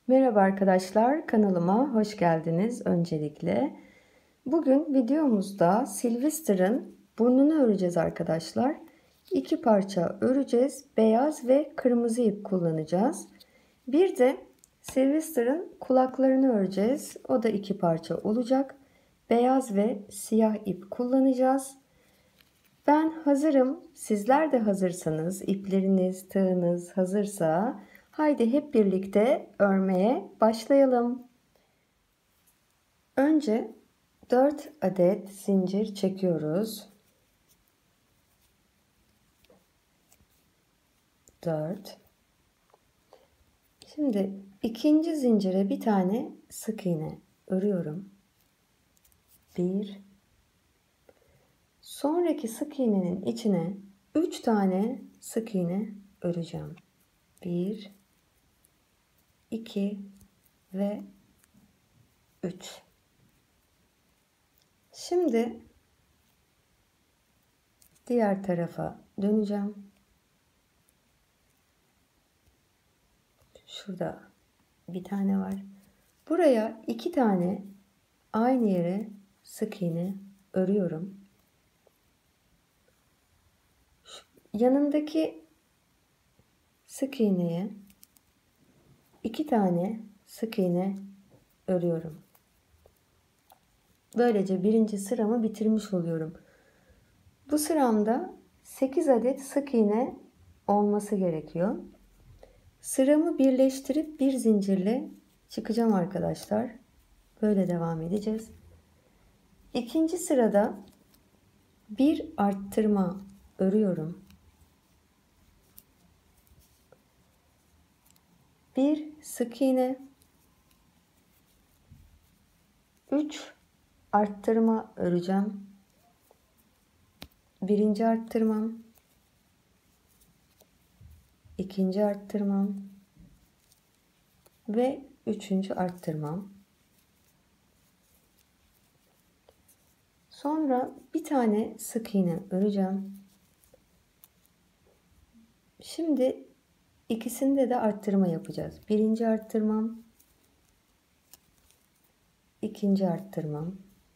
Merhaba arkadaşlar, kanalıma hoş geldiniz öncelikle. Bugün videomuzda Sylvester'ın burnunu öreceğiz arkadaşlar. İki parça öreceğiz. Beyaz ve kırmızı ip kullanacağız. Bir de Sylvester'ın kulaklarını öreceğiz. O da iki parça olacak. Beyaz ve siyah ip kullanacağız. Ben hazırım. Sizler de hazırsanız, ipleriniz, tığınız hazırsa haydi hep birlikte örmeye başlayalım. Önce 4 adet zincir çekiyoruz. 4. Şimdi ikinci zincire bir tane sık iğne örüyorum. 1. Sonraki sık iğnenin içine 3 tane sık iğne öreceğim. 1, 2 ve 3. Şimdi diğer tarafa döneceğim. Şurada bir tane var. Buraya 2 tane aynı yere sık iğne örüyorum. Yanındaki sık iğneye 2 tane sık iğne örüyorum. Böylece birinci sıramı bitirmiş oluyorum. Bu sıramda 8 adet sık iğne olması gerekiyor. Sıramı birleştirip bir zincirle çıkacağım arkadaşlar. Böyle devam edeceğiz. İkinci sırada bir arttırma örüyorum. Bir sık iğne, 3 arttırma öreceğim. Birinci arttırmam, ikinci arttırmam ve üçüncü arttırmam. Sonra bir tane sık iğne öreceğim. Şimdi ikisinde de arttırma yapacağız. Birinci arttırmam, ikinci arttırmam.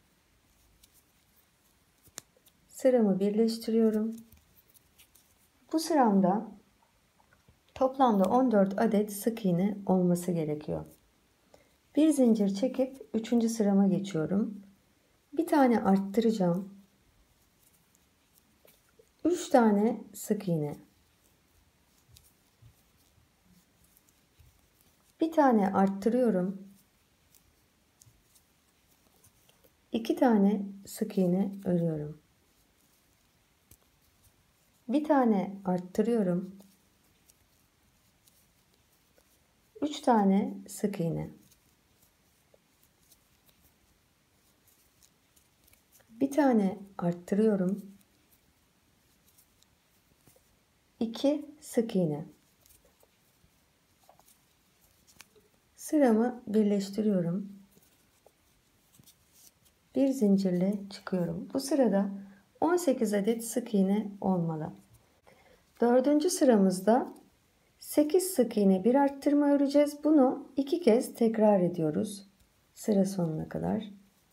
Sıramı birleştiriyorum. Bu sıramda toplamda 14 adet sık iğne olması gerekiyor. Bir zincir çekip 3. sırama geçiyorum. Bir tane arttıracağım. 3 tane sık iğne. Bir tane arttırıyorum. 2 tane sık iğne örüyorum. Bir tane arttırıyorum. 3 tane sık iğne. Bir tane arttırıyorum. 2 sık iğne. Sıramı birleştiriyorum. Bir zincirle çıkıyorum. Bu sırada 18 adet sık iğne olmalı. Dördüncü sıramızda 8 sık iğne bir arttırma öreceğiz. Bunu 2 kez tekrar ediyoruz. Sıra sonuna kadar.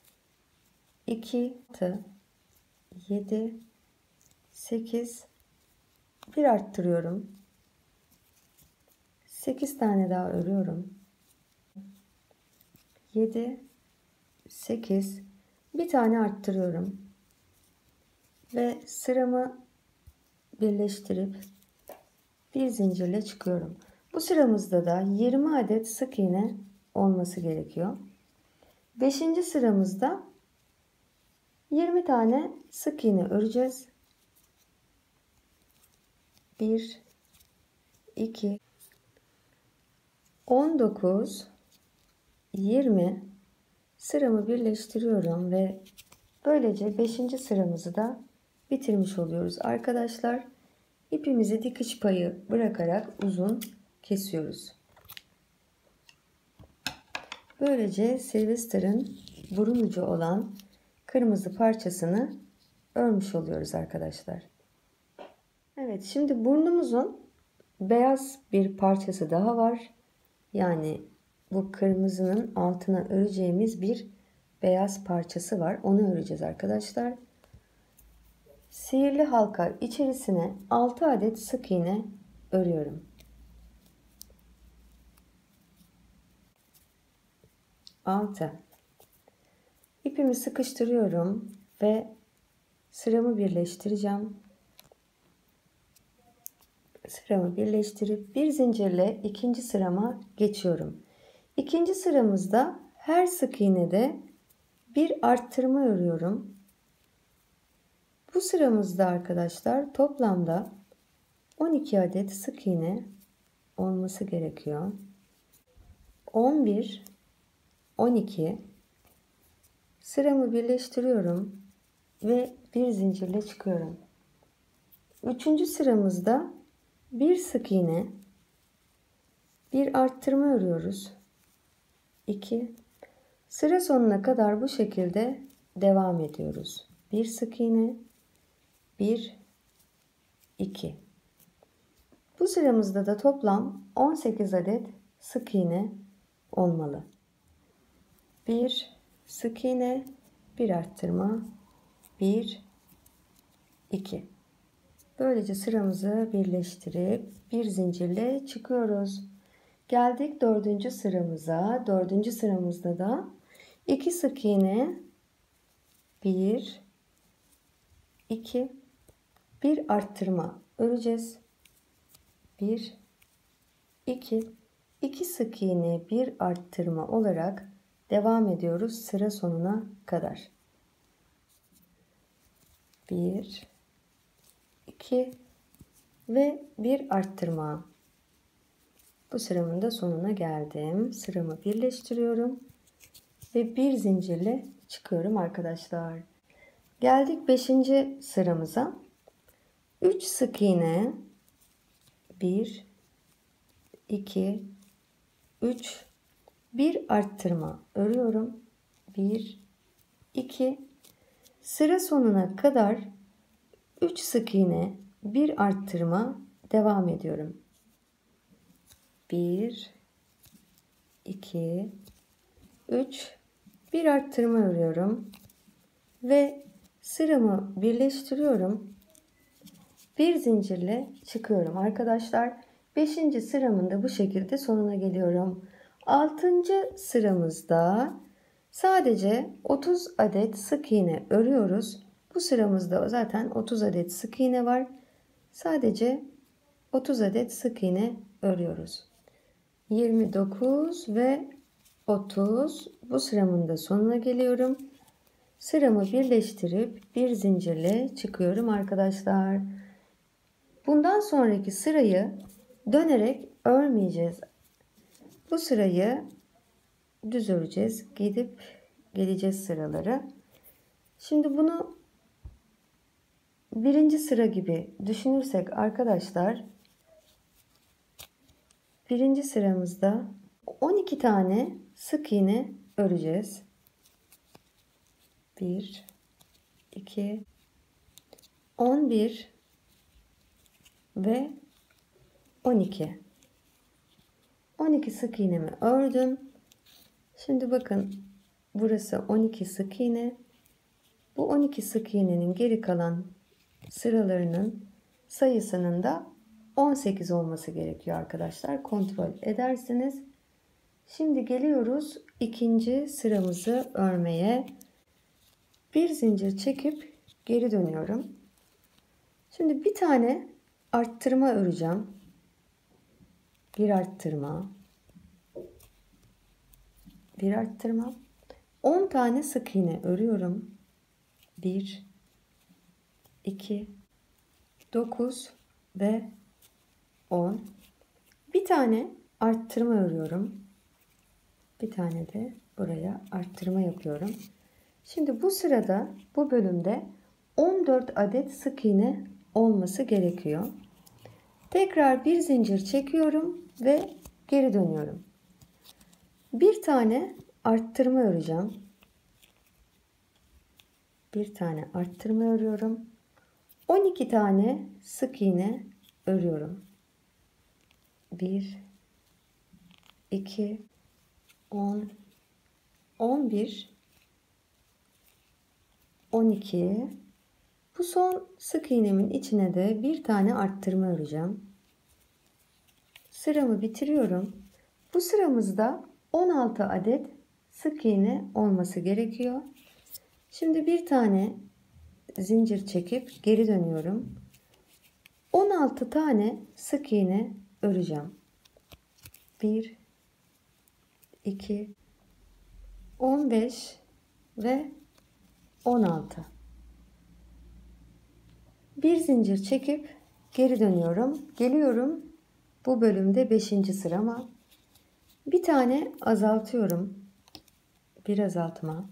2, 6, 7, 8, bir arttırıyorum. 8 tane daha örüyorum. 7, 8, bir tane arttırıyorum. Ve sıramı birleştirip bir zincirle çıkıyorum. Bu sıramızda da 20 adet sık iğne olması gerekiyor. 5. sıramızda 20 tane sık iğne öreceğiz. 1, 2, 19, 20 sıramı birleştiriyorum ve böylece 5. sıramızı da bitirmiş oluyoruz arkadaşlar. İpimizi dikiş payı bırakarak uzun kesiyoruz. Böylece Sylvester'ın burun ucu olan kırmızı parçasını örmüş oluyoruz arkadaşlar. Evet, şimdi burnumuzun beyaz bir parçası daha var. Yani bu kırmızının altına öreceğimiz bir beyaz parçası var. Onu öreceğiz arkadaşlar. Sihirli halka içerisine 6 adet sık iğne örüyorum. 6. İpimi sıkıştırıyorum ve sıramı birleştireceğim. Sıramı birleştirip bir zincirle ikinci sırama geçiyorum. İkinci sıramızda her sık iğnede bir arttırma örüyorum. Bu sıramızda arkadaşlar toplamda 12 adet sık iğne olması gerekiyor. 11, 12 sıramı birleştiriyorum ve bir zincirle çıkıyorum. Üçüncü sıramızda bir sık iğne, bir arttırma örüyoruz. 2. Sıra sonuna kadar bu şekilde devam ediyoruz. Bir sık iğne, 1, 2. Bu sıramızda da toplam 18 adet sık iğne olmalı. Bir sık iğne, bir arttırma, 1, 2. Böylece sıramızı birleştirip bir zincirle çıkıyoruz. Geldik dördüncü sıramıza. Dördüncü sıramızda da 2 sık iğne, 1, 2, bir arttırma öreceğiz. 1, 2, 2 sık iğne, bir arttırma olarak devam ediyoruz sıra sonuna kadar. 1, 2 ve bir arttırma. Bu sıramın da sonuna geldim. Sıramı birleştiriyorum ve bir zincirle çıkıyorum arkadaşlar. Geldik 5. sıramıza. 3 sık iğne, 1, 2, 3, bir arttırma örüyorum. 1, 2, sıra sonuna kadar 3 sık iğne, bir arttırma devam ediyorum. 1, 2, 3, bir arttırma örüyorum ve sıramı birleştiriyorum. Bir zincirle çıkıyorum arkadaşlar. 5. sıramın da bu şekilde sonuna geliyorum. 6. sıramızda sadece 30 adet sık iğne örüyoruz. Bu sıramızda zaten 30 adet sık iğne var. Sadece 30 adet sık iğne örüyoruz. 29 ve 30. Bu sıramın da sonuna geliyorum. Sıramı birleştirip bir zincirle çıkıyorum arkadaşlar. Bundan sonraki sırayı dönerek örmeyeceğiz. Bu sırayı düz öreceğiz. Gidip geleceğiz sıraları. Şimdi bunu birinci sıra gibi düşünürsek arkadaşlar, birinci sıramızda 12 tane sık iğne öreceğiz. 1, 2, 11 ve 12. 12 sık iğnemi ördüm. Şimdi bakın, burası 12 sık iğne. Bu 12 sık iğnenin geri kalan sıralarının sayısının da 18 olması gerekiyor arkadaşlar. Kontrol edersiniz. Şimdi geliyoruz ikinci sıramızı örmeye. Bir zincir çekip geri dönüyorum. Şimdi bir tane arttırma öreceğim. Bir arttırma. Bir arttırma. 10 tane sık iğne örüyorum. 1, 2, 9 ve 10. Bir tane arttırma örüyorum. Bir tane de buraya arttırma yapıyorum. Şimdi bu sırada, bu bölümde 14 adet sık iğne olması gerekiyor. Tekrar bir zincir çekiyorum ve geri dönüyorum. Bir tane arttırma öreceğim. Bir tane arttırma örüyorum. 12 tane sık iğne örüyorum. 1, 2, 10, 11, 12. Bu son sık iğnemin içine de bir tane arttırma öreceğim. Sıramı bitiriyorum. Bu sıramızda 16 adet sık iğne olması gerekiyor. Şimdi bir tane zincir çekip geri dönüyorum. 16 tane sık iğne öreceğim. 1, 2, 15 ve 16. Bir zincir çekip geri dönüyorum. Geliyorum. Bu bölümde 5. sırama. Bir tane azaltıyorum. Bir azaltma.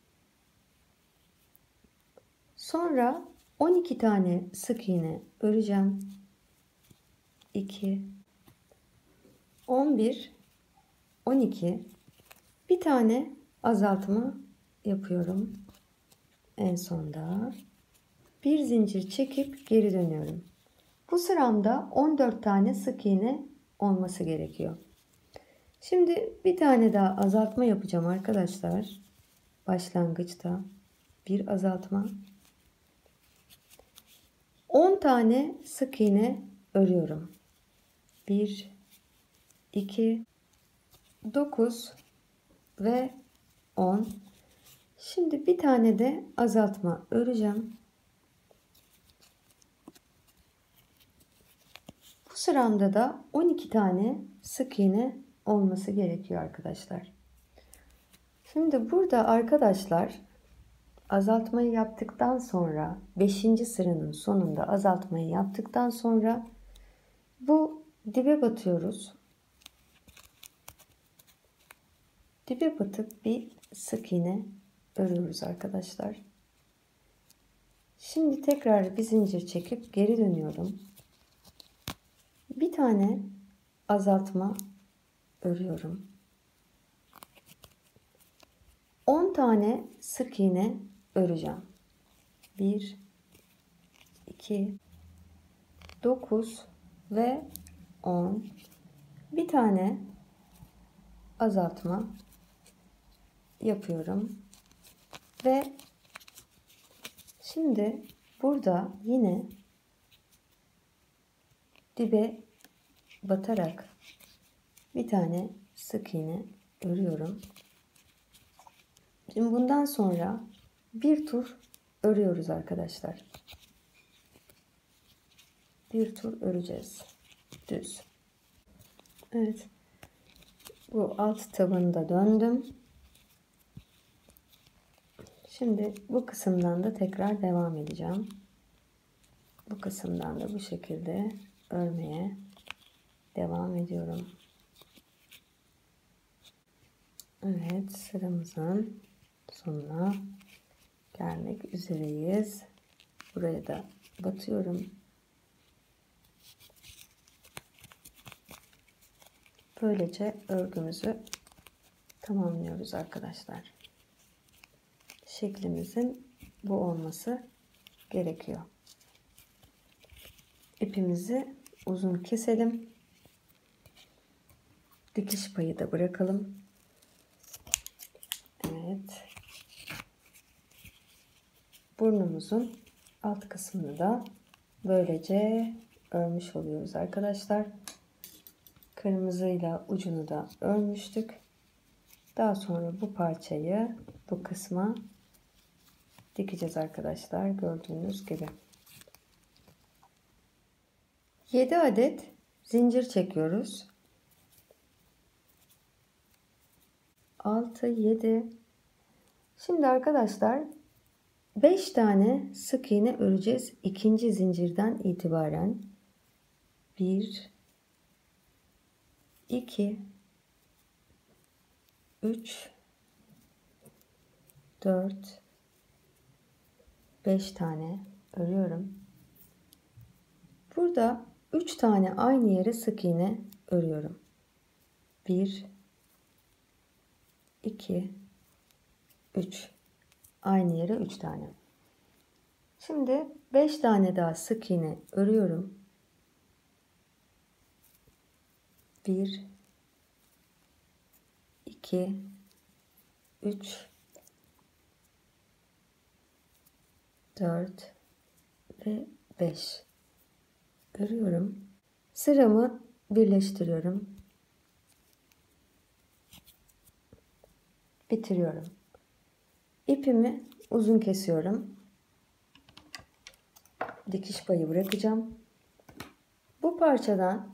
Sonra 12 tane sık iğne öreceğim. 2, 11, 12. Bir tane azaltma yapıyorum. En sonda bir zincir çekip geri dönüyorum. Bu sıramda 14 tane sık iğne olması gerekiyor. Şimdi bir tane daha azaltma yapacağım arkadaşlar. Başlangıçta bir azaltma. 10 tane sık iğne örüyorum. 1, 2, 9 ve 10. Şimdi bir tane de azaltma öreceğim. Bu sıramda da 12 tane sık iğne olması gerekiyor arkadaşlar. Şimdi burada arkadaşlar azaltmayı yaptıktan sonra 5. sıranın sonunda azaltmayı yaptıktan sonra bu dibe batıyoruz. Dibe batıp bir sık iğne örüyoruz arkadaşlar. Şimdi tekrar bir zincir çekip geri dönüyorum. Bir tane azaltma örüyorum. 10 tane sık iğne öreceğim. 1, 2, 9 ve 10. Bir tane azaltma yapıyorum. Ve şimdi burada yine dibe batarak bir tane sık iğne örüyorum. Şimdi bundan sonra bir tur örüyoruz arkadaşlar. Bir tur öreceğiz. Düz. Evet. Bu alt tabanı da döndüm. Şimdi bu kısımdan da tekrar devam edeceğim. Bu kısımdan da bu şekilde örmeye devam ediyorum. Evet, sıramızın sonuna gelmek üzereyiz. Buraya da batıyorum. Böylece örgümüzü tamamlıyoruz arkadaşlar. Şeklimizin bu olması gerekiyor. İpimizi uzun keselim. Dikiş payı da bırakalım. Evet. Burnumuzun alt kısmını da böylece örmüş oluyoruz arkadaşlar. Kırmızıyla ucunu da örmüştük. Daha sonra bu parçayı bu kısma dikeceğiz arkadaşlar. Gördüğünüz gibi. 7 adet zincir çekiyoruz. 6, 7. Şimdi arkadaşlar 5 tane sık iğne öreceğiz. İkinci zincirden itibaren 1, 2, 3, 4, 5 tane örüyorum. Burada 3 tane aynı yere sık iğne örüyorum. 1, 2, 3. Aynı yere 3 tane. Şimdi 5 tane daha sık iğne örüyorum. 1, 2, 2, 3, 4 ve 5 örüyorum. Sıramı birleştiriyorum. Bitiriyorum. İpimi uzun kesiyorum. Dikiş payı bırakacağım. Bu parçadan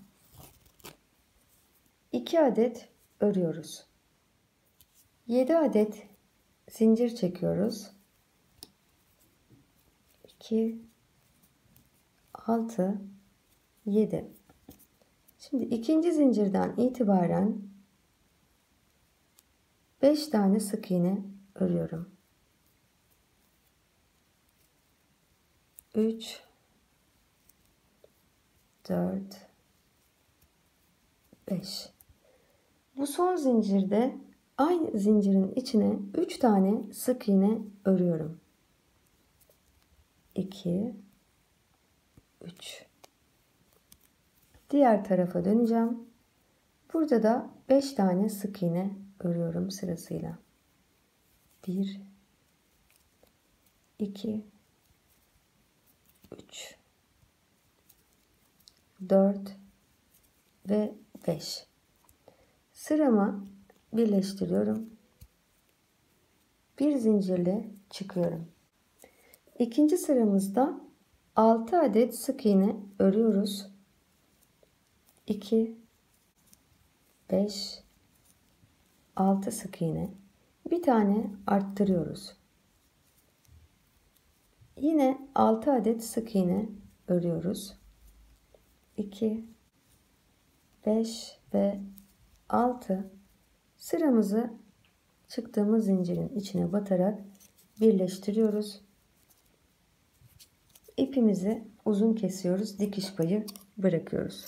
2 adet örüyoruz. 7 adet zincir çekiyoruz. 2, 6, 7. Şimdi ikinci zincirden itibaren 5 tane sık iğne örüyorum. 3, 4, 5. Bu son zincirde aynı zincirin içine 3 tane sık iğne örüyorum. 2, 3. Diğer tarafa döneceğim. Burada da 5 tane sık iğne örüyorum sırasıyla. 1, 2, 3, 4 ve 5. Sıramı birleştiriyorum. Bir zincirle çıkıyorum. İkinci sıramızda 6 adet sık iğne örüyoruz. 2, 5, 6 sık iğne. Bir tane arttırıyoruz. Yine 6 adet sık iğne örüyoruz. 2, 5 ve 6. Sıramızı çıktığımız zincirin içine batarak birleştiriyoruz. İpimizi uzun kesiyoruz. Dikiş payı bırakıyoruz.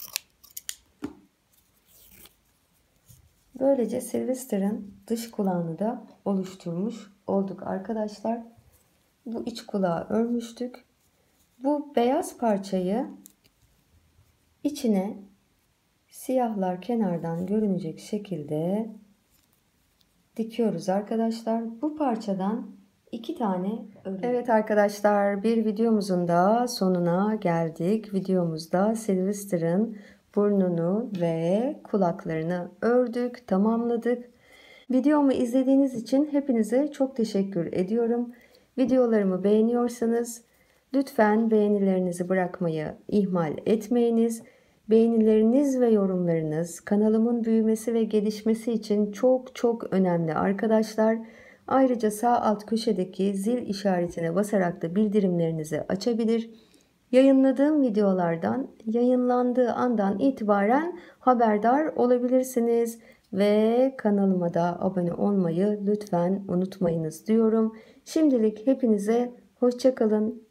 Böylece Sylvester'ın dış kulağını da oluşturmuş olduk arkadaşlar. Bu iç kulağı örmüştük. Bu beyaz parçayı içine siyahlar kenardan görünecek şekilde dikiyoruz arkadaşlar. Bu parçadan 2 tane örüyorum. Evet arkadaşlar, bir videomuzun da sonuna geldik. Videomuzda Sylvester'ın burnunu ve kulaklarını ördük, tamamladık. Videomu izlediğiniz için hepinize çok teşekkür ediyorum. Videolarımı beğeniyorsanız lütfen beğenilerinizi bırakmayı ihmal etmeyiniz. Beğenileriniz ve yorumlarınız kanalımın büyümesi ve gelişmesi için çok çok önemli arkadaşlar. Ayrıca sağ alt köşedeki zil işaretine basarak da bildirimlerinizi açabilir. Yayınladığım videolardan yayınlandığı andan itibaren haberdar olabilirsiniz. Ve kanalıma da abone olmayı lütfen unutmayınız diyorum. Şimdilik hepinize hoşça kalın.